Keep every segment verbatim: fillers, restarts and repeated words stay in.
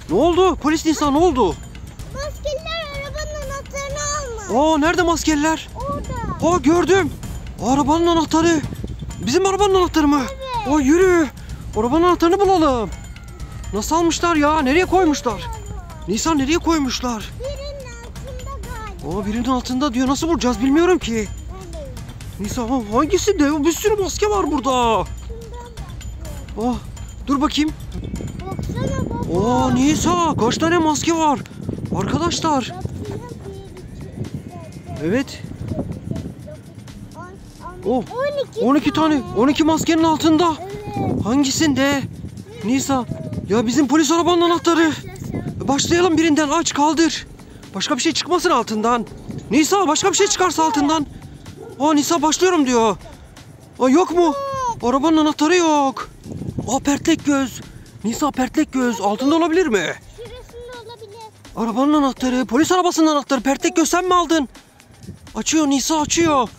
Ne oldu? Polis Nisa ne oldu? Maskeliler arabanın anahtarını almış. Aa nerede maskeliler? Orada. Aa gördüm. Arabanın anahtarı. Bizim arabanın anahtarı mı? Evet. Aa yürü. Arabanın anahtarını bulalım. Nasıl almışlar ya? Nereye koymuşlar? Nisa nereye koymuşlar? Birinin altında galiba. Aa birinin altında diyor. Nasıl bulacağız bilmiyorum ki. Evet. Nisa hangisi de? Bir sürü maske var burada. Oh, dur bakayım. Baksana baba. Oo Nisa kaç tane maske var? Arkadaşlar. Evet. Oh, on iki tane. on iki maskenin altında. Evet. Hangisinde? Nisa. Ya bizim polis arabanın anahtarı. Başlayalım birinden. Aç kaldır. Başka bir şey çıkmasın altından. Nisa başka bir şey çıkarsa altından. Aa Nisa başlıyorum diyor. Aa yok mu? Arabanın anahtarı yok. Aa pertlek göz. Nisa pertlek göz altında olabilir mi? Şurasında olabilir. Arabanın anahtarı, polis arabasının anahtarı. Pertlek göz sen mi aldın? Açıyor Nisa açıyor.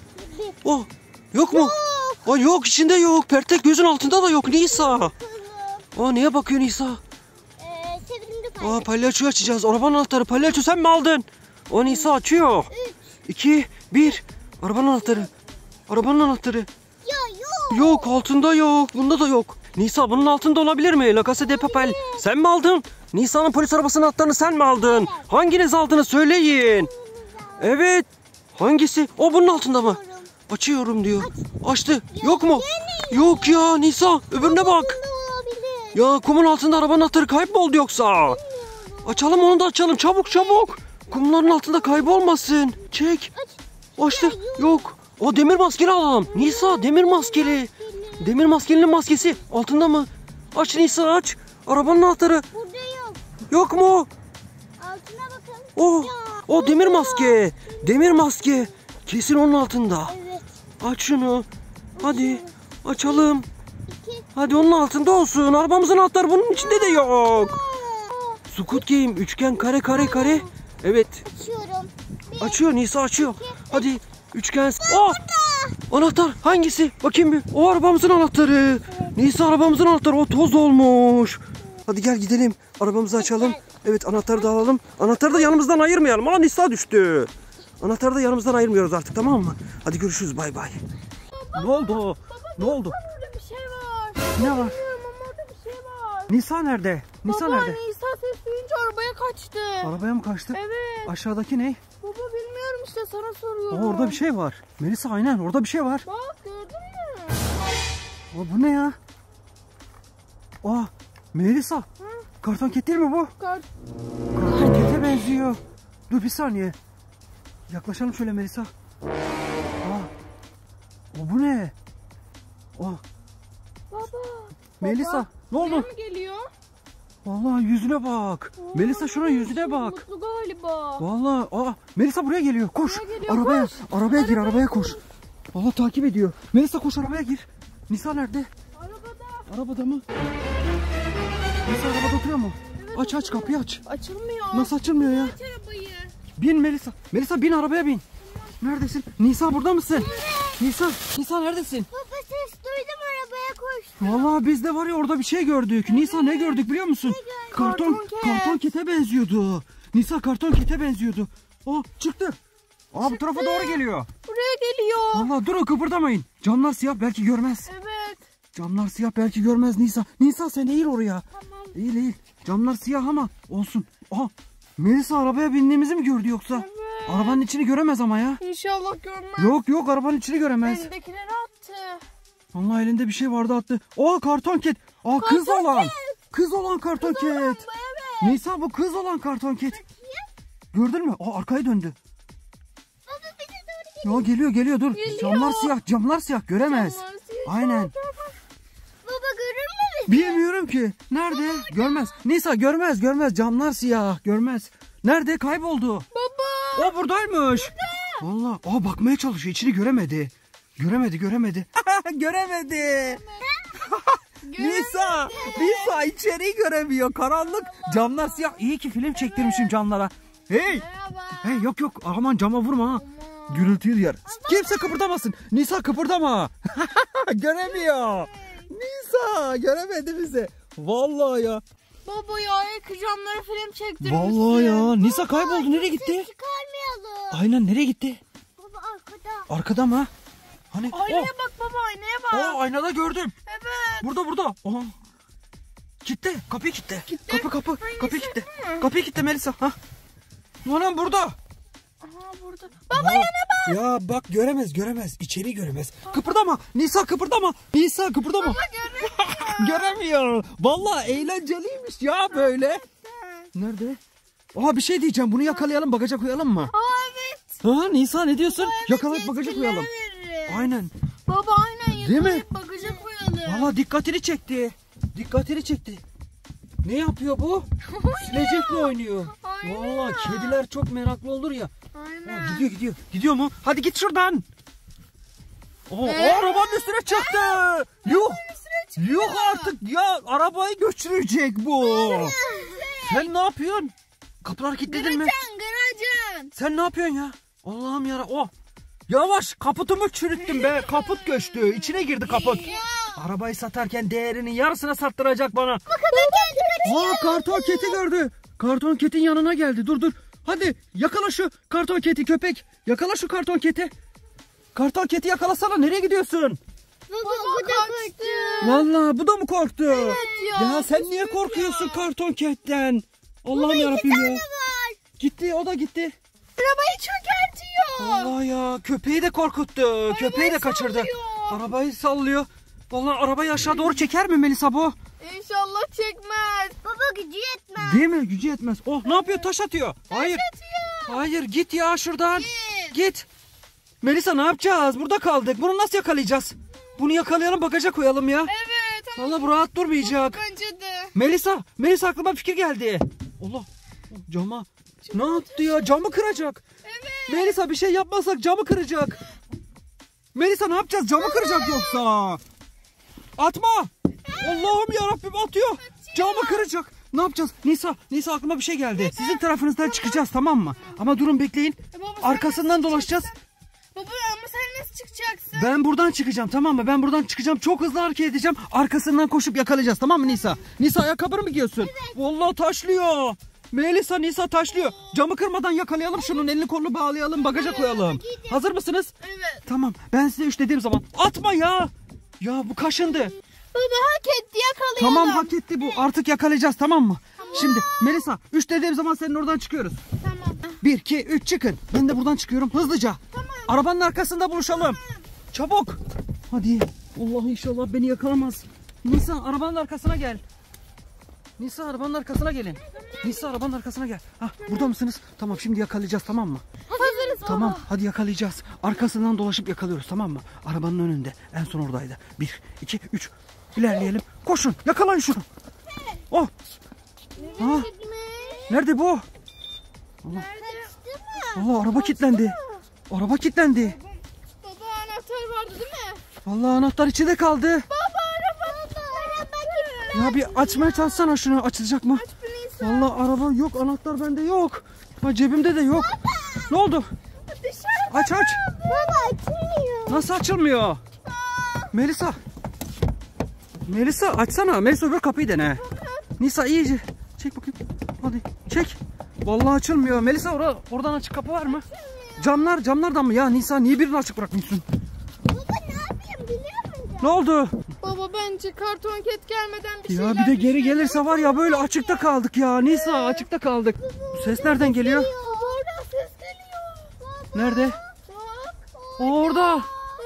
Oh yok mu? Aa yok içinde yok. Pertlek gözün altında da yok Nisa. Aa neye bakıyor Nisa? Ee, sevindik Aa palyaçoyu açacağız. Arabanın anahtarı. Palyaço sen mi aldın? O Nisa açıyor. iki, bir. Arabanın anahtarı. Arabanın anahtarı. Ya yok. Yok altında yok. Bunda da yok. Nisa bunun altında olabilir mi? La Casa de Papel. Sen mi aldın? Nisa'nın polis arabasının anahtarını sen mi aldın? Hanginiz aldığını söyleyin. Evet. Hangisi? O bunun altında mı? Açıyorum diyor. Açtı. Yok mu? Yok ya Nisa. Öbürüne bak. Bunda olabilir. Ya kumun altında arabanın anahtarı kayboldu yoksa. Açalım onu da açalım. Çabuk çabuk. Kumların altında kaybolmasın. Çek. Açtı. Yok. O demir maskeli alalım. Nisa demir maskeli. Demir maskelinin maskesi altında mı? Aç Nisa aç. Arabanın anahtarı. Burada yok. Yok mu? Altına bakın. O. Ya, O demir maske. Demir maske. Kesin onun altında. Evet. Aç şunu. Hadi. Açalım. İki. Hadi onun altında olsun. Arabamızın anahtarı bunun içinde de yok. Squid Game. Üçgen kare kare kare. Evet. Açıyorum. Bir. Açıyor Nisa açıyor. Hadi. Üçgen. Oh! Anahtar hangisi? Bakayım bir. O arabamızın anahtarı. Nisa arabamızın anahtarı. O toz olmuş. Hadi gel gidelim. Arabamızı açalım. Evet anahtarı da alalım. Anahtarı da yanımızdan ayırmayalım. Aa Nisa düştü. Anahtarı da yanımızdan ayırmıyoruz artık tamam mı? Hadi görüşürüz bay bay. Ne oldu? Ne oldu? Orada bir şey var. Ne var? Bilmiyorum ama orada bir şey var. Nisa nerede? Nisa Baba nerede? Nisa ses duyunca arabaya kaçtı. Arabaya mı kaçtı? Evet. Aşağıdaki ne? Baba bilmiyorum işte sana soruyorum. Aa, orada bir şey var. Melisa aynen orada bir şey var. Bak gördün mü? Aa, bu ne ya? Aa Melisa. Hı? Karton ket değil mi bu? Kart. Karton kete benziyor. Dur bir saniye. Yaklaşalım şöyle Melisa. Aa. O bu ne? Aa. Baba. Melisa Baba, ne oldu? buraya mı geliyor? Vallahi yüzüne bak. Oo, Melisa şuna yüzüne bak. Mutlu galiba. Vallahi aa Melisa buraya geliyor. Koş. Buraya geliyor, arabaya koş. arabaya gir, Arabaya arabaya koş. koş. Vallahi takip ediyor. Melisa koş arabaya gir. Nisa nerede? Arabada. Arabada mı? Nisa arabada oturuyor mu? Evet, Aç aç kapıyı aç. Açılmıyor. Nasıl açılmıyor ya? Aç arabayı. Bin Melisa. Melisa bin arabaya bin. Neredesin? Nisa burada mısın? Nisa, Nisa neredesin? Baba ses duydum arabaya koştum. Vallahi biz de var ya orada bir şey gördük. Nisa ne gördük biliyor musun? gördük? Karton Karton ket. karton kete benziyordu. Nisa karton kete benziyordu. O çıktı. Aa bu tarafa doğru geliyor. Buraya geliyor. Vallahi durun kıpırdamayın. Camlar siyah belki görmez. Evet. Camlar siyah belki görmez Nisa. Nisa sen eğil oraya. Tamam. Eğil eğil. Camlar siyah ama olsun. Aha Melisa arabaya bindiğimizi mi gördü yoksa? Evet. Arabanın içini göremez ama ya. İnşallah görmez. Yok yok arabanın içini göremez. Elindekileri attı. Allah elinde bir şey vardı attı. Aa karton ket. Aa kız Karton olan. ket. Kız olan karton Kız olan ket. bu, evet. Nisa bu kız olan karton ket. Gördün mü? Aa arkaya döndü. Baba bize doğru geliyor. Ya geliyor geliyor dur. Geliyor. Camlar siyah camlar siyah göremez. Camlar siyah. Aynen. Baba görür mü bizi? Bilmiyorum ki. Nerede? Görmez. Nisa görmez görmez camlar siyah görmez. Nerede? Kayboldu. Baba. O buradaymış. Vallahi aa bakmaya çalışıyor içini göremedi. Göremedi göremedi. göremedi. Nisa, Nisa içeriği göremiyor. Karanlık. Camlar siyah. İyi ki film çektirmişim camlara. Hey. Merhaba. Hey yok yok. Aman cama vurma ha. Gürültüyü duyar. Kimse kıpırdamasın. Nisa kıpırdama. Göremiyor. Nisa göremedi bizi. Vallahi ya. Baba ya ekranlara film çektirmişsin. Vallahi ya. Nisa kayboldu. Nereye gitti? Çıkarmayalım. Aynen nereye gitti? Baba arkada. Arkada mı? Hani? Aynaya Oh. bak baba aynaya bak. Oh, aynada gördüm. Evet. Burada burada. Oha. Kitle. Kapıyı kitle. Kitle. Kapı kapı. Hangisi? Kapıyı kitle. Hı. Kapıyı kitle Melisa. Ha. Anam burada. Aha burada. Baba yana bak. Ya bak göremez göremez. İçeriği göremez. Kıpırdama. Nisa kıpırdama. Nisa kıpırdama. Baba göremiyor. Göremiyor. Vallahi eğlenceliymiş ya böyle. Nerede? Aa bir şey diyeceğim. Bunu yakalayalım bagaja koyalım mı? Aa evet. Ha Nisa ne diyorsun? Evet, Yakalayıp bagaja yetkililer koyalım. verir. Aynen. Baba aynen Değil mi? yakalayıp bagaja koyalım. Valla dikkatini çekti. Dikkatini çekti. Ne yapıyor bu? Silecekle oynuyor. Aynen. Valla kediler çok meraklı olur ya. Aynen. Aa, gidiyor gidiyor. Gidiyor mu? Hadi git şuradan. Oo, Ne? o arabanın üstüne çıktı. Yuh. Yuh artık ya arabayı götürecek bu. Sen ne yapıyorsun? Kapıları kilitledin mi? Gıracan gıracan. Sen ne yapıyorsun ya? Allah'ım yara. Oh. Yavaş kaputumu çürüttüm be. Kaput göçtü. İçine girdi kaput. Arabayı satarken değerinin yarısına sattıracak bana. Aa karton keti gördü. Karton ketin yanına geldi. Dur dur. Hadi yakala şu karton keti köpek. Yakala şu karton keti. Karton keti yakalasana. Nereye gidiyorsun? Baba bu da kaçtı. Vallahi bu da mı korktu? Evet ya. Ya sen niye korkuyorsun karton ketten? Allah'ım yarabbim ya. Gitti o da gitti. Arabayı çökertiyor. Allah ya köpeği de korkuttu. Köpeği de kaçırdı. sallıyor. Arabayı sallıyor. Vallahi arabayı aşağı doğru çeker mi Melisa bu? İnşallah çekmez. Baba gücü yetmez. Değil mi? Gücü yetmez. Oh ne yapıyor? Taş atıyor. Hayır. Atıyor. Hayır git ya şuradan. Git. Git. Melisa ne yapacağız? Burada kaldık. Bunu nasıl yakalayacağız? Bunu yakalayalım bagaja koyalım ya. Evet. Ama Vallahi bu rahat durmayacak. bence de. Melisa, Melisa aklıma bir fikir geldi. Allah. Cama. Ne yaptı ya? Camı kıracak. Evet. Melisa bir şey yapmazsak camı kıracak. Melisa ne yapacağız? Camı kıracak yoksa. Atma. Allah'ım yarabbim atıyor. Camı kıracak. Ne yapacağız? Nisa, Nisa aklıma bir şey geldi. Sizin tarafınızdan çıkacağız tamam mı? Ama durun bekleyin. E baba, sen Arkasından nasıl dolaşacağız. çıkacaksın? Baba ama sen nasıl çıkacaksın? Ben buradan çıkacağım tamam mı? Ben buradan çıkacağım. Çok hızlı hareket edeceğim. Arkasından koşup yakalayacağız tamam mı Nisa? Nisa ayakkabını mı giyiyorsun? Evet. Vallahi taşlıyor. Melisa Nisa taşlıyor. Camı kırmadan yakalayalım şunun elini kolunu bağlayalım bagaja koyalım. Hazır mısınız? Evet. Tamam ben size üç dediğim zaman atma ya. Ya bu kaşındı. Baba hak etti yakalayalım. Tamam hak etti bu. Artık yakalayacağız tamam mı? Şimdi Melisa üç dediğim zaman senin oradan çıkıyoruz. Tamam. bir iki üç çıkın. Ben de buradan çıkıyorum hızlıca. Tamam. Arabanın arkasında buluşalım. Çabuk. Hadi. Allah inşallah beni yakalamaz. Nisa arabanın arkasına gel. Nisa arabanın arkasına gelin. Nisa arabanın arkasına gel. Hah, burada mısınız? Tamam şimdi yakalayacağız tamam mı? Hazırız baba. Tamam hadi yakalayacağız. Arkasından dolaşıp yakalıyoruz tamam mı? Arabanın önünde. En son oradaydı. bir iki üç İlerleyelim. Koşun yakalayın şunu. Oh. Ha, nerede bu? Allah. Kaçtı mı? Allah araba kilitlendi. Araba kilitlendi. Baba anahtar vardı değil mi? Vallahi anahtar içinde kaldı. Baba araba. Araba Ya bir açmaya çalışsana şunu. Açılacak mı? Vallahi araba yok. Anahtar bende yok. Ha, cebimde de yok. Ne oldu? Dışarı. Aç aç. Baba açılmıyor. Nasıl açılmıyor? Melisa. Melisa açsana. Melisa öbür kapıyı dene. Nisa iyice. Çek bakayım. Hadi çek. Vallahi açılmıyor. Melisa or oradan açık kapı var mı? Camlar camlardan mı? Ya Nisa niye birini açık bırakmışsın? Baba ne yapayım biliyor musun? Ne oldu? Baba bence karton ket gelmeden bir şeyler Ya bir de geri düşünelim. gelirse var ya böyle açıkta kaldık ya. Nisa açıkta kaldık. Bu ses nereden geliyor? Baba oradan ses geliyor. Baba. Nerede? Bak. Orada. Orada.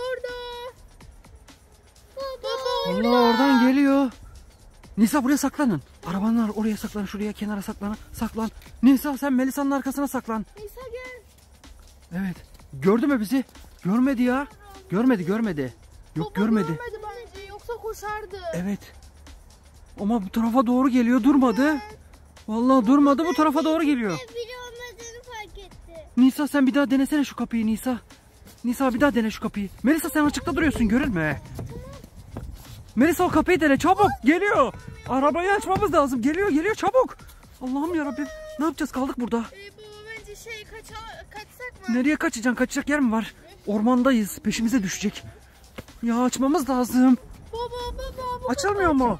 Baba orada. Allah oradan geliyor. Nisa buraya saklanın. Arabanlar oraya saklan, şuraya kenara saklan. Saklan. Nisa sen Melisa'nın arkasına saklan. Nisa gel. Evet. Gördü mü bizi? Görmedi ya. Görmedi, görmedi. Yok Baba görmedi. görmedi bence yoksa koşardı. Evet. Ama bu tarafa doğru geliyor. Durmadı. Vallahi durmadı. Bu tarafa doğru geliyor. Biri olmadığını fark etti. Nisa sen bir daha denesene şu kapıyı Nisa. Nisa bir daha dene şu kapıyı. Melisa sen açıkta duruyorsun görülme. Melisa o kapıyı dene çabuk. Geliyor. Arabayı açmamız lazım. Geliyor geliyor çabuk. Allah'ım yarabbim. Ne yapacağız kaldık burada. Ee, baba bence şey kaça, kaçsak mı? Nereye kaçacaksın? Kaçacak yer mi var? Ormandayız. Peşimize düşecek. Ya açmamız lazım. Baba baba baba. Açılmıyor mu? Açılmıyor.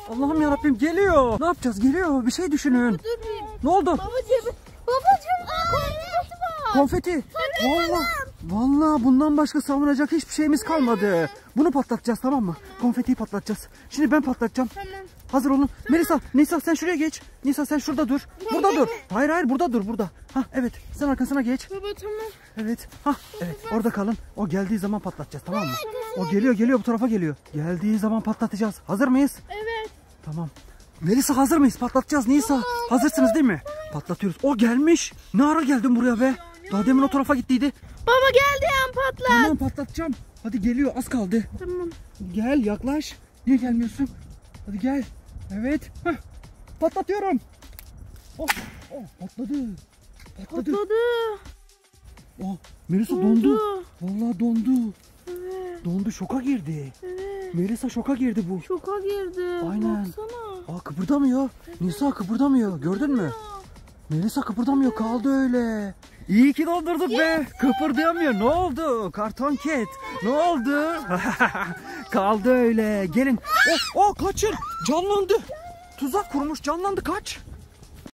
Allah'ım yarabbim geliyor. Ne yapacağız? Geliyor. Bir şey düşünün. Dur bir. Ne oldu? Babacığım. Babacığım. Konfeti var. Konfeti. Vallahi, vallahi bundan başka savunacak hiçbir şeyimiz kalmadı. Bunu patlatacağız, tamam mı? Konfetiyi patlatacağız. Şimdi ben patlatacağım. Tamam. Hazır olun. Melisa, Nisa sen şuraya geç. Nisa sen şurada dur. Burada dur. Hayır hayır burada dur burada. Ha evet. Sen arkasına geç. Baba tamam. Evet. Ha evet. Orada kalın. O geldiği zaman patlatacağız, tamam mı? O geliyor geliyor bu tarafa geliyor. Geldiği zaman patlatacağız. Hazır mıyız? Evet. Tamam. Melisa hazır mıyız? Patlatacağız Nisa. Hazırsınız değil mi? Patlatıyoruz. O gelmiş. Ne ara geldin buraya be? Daha demin o tarafa gittiydi. Baba geldi yan patlat. Tamam patlatacağım. Hadi geliyor, az kaldı. Tamam. Gel yaklaş. Niye gelmiyorsun? Hadi gel. Evet. Heh. Patlatıyorum. Oh, oh patladı. Patladı. Patladı. Oh, Melisa dondu. Dondu. Vallahi dondu. Evet. Dondu, şoka girdi. Evet. Melisa şoka girdi bu. Şoka girdi. Aynen. Baksana. Aa kıpırdamıyor. Nisa kıpırdamıyor. Gördün mü? Melisa kıpırdamıyor, kaldı öyle. İyi ki dondurduk be. Kıpırdayamıyor. Ne oldu? Karton ket. Ne oldu? Kaldı öyle. Gelin. Oh, oh kaçın. Canlandı. Tuzak kurmuş, canlandı, kaç.